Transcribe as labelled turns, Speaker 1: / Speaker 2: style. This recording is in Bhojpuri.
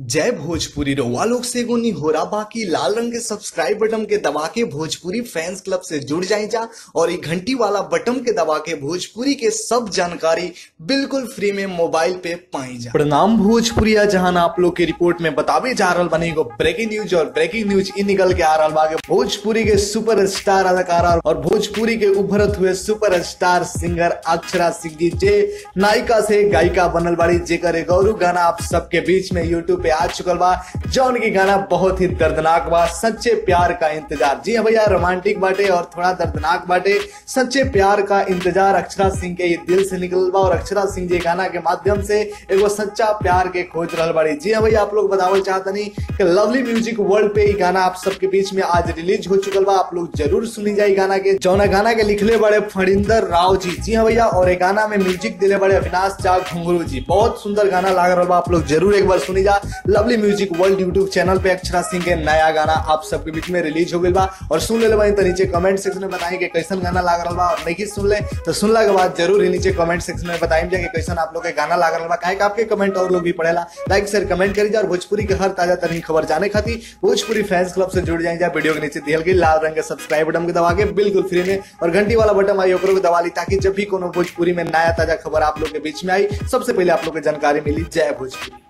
Speaker 1: जय भोजपुरी रउआ लोग से एगो निहोरा बाकी लाल रंग के सब्सक्राइब बटन के दबा के भोजपुरी फैंस क्लब से जुड़ जाए जा और ये घंटी वाला बटन के दबा के भोजपुरी के सब जानकारी बिल्कुल फ्री में मोबाइल पे पाई जा। प्रणाम भोजपुरिया, जहां आप लोग की रिपोर्ट में बतावे जा रहा बने एगो ब्रेकिंग न्यूज और ब्रेकिंग न्यूज इन निकल के आ रहा बा भोजपुरी के सुपर स्टार अदाकारा और भोजपुरी के उभरत हुए superstar singer Akshara Singh ji जे नायिका से गायिका बनल बाड़ी, जेकर गौरू गाना आप सबके बीच में यूट्यूब पे आ चुकल बा, जौन की गाना बहुत ही दर्दनाक बा, सच्चे प्यार का इंतजार। जी हाँ भैया, रोमांटिक बाटे और थोड़ा दर्दनाक बाटे। सच्चे प्यार का इंतजार अक्षरा सिंह के ये दिल से निकल बा और अक्षरा सिंह जी गाना के माध्यम से एगो सच्चा प्यार के खोज रहल बाड़ी। जी हाँ भैया, आप लोग बतावल चाहतनी कि लवली म्यूजिक वर्ल्ड पे ये गाना आप सबके बीच में आज रिलीज हो चुकल बा। आप लोग जरूर सुनी जाए गाना के, जौना गाना के लिखले बड़े फणिंदर राव जी। जी हाँ भैया, और ये गाना में म्यूजिक दिले बड़े अविनाश चा घुंगरू जी। बहुत सुंदर गाना लाग रहा बा, आप लोग जरूर एक बार सुनी जा। Lovely music world YouTube channel पे अक्षरा सिंह के नया गाना आप सबके बीच में रिलीज हो गई बा और सुन ले तो नीचे कमेंट सेक्शन में बताएं कि कैसन गाना लाग रहा बा, और नहीं सुन ले तो सुनला के बाद जरूर ही नीचे कमेंट सेक्शन में बताएं कि कैसन आप लोग के गाना लाग रहा बा। काहे आपके कमेंट और लोग भी पढ़ेला, लाइक शेयर कमेंट करी जा और भोजपुरी के हर ताजा तरीन खबर जाने खातिर भोजपुरी फैंस क्लब से जुड़ जाए जा। वीडियो के नीचे दियल गई लाल रंग के सब्सक्राइब बटन के दबा के बिल्कुल फ्री में और घंटी वाला बटन आई ओकरो के दबा ली, ताकि जब भी कोनो भोजपुरी में नया ताजा खबर आप लोग के बीच में आई सबसे पहले आप लोग को जानकारी मिली। जय भोजपुरी।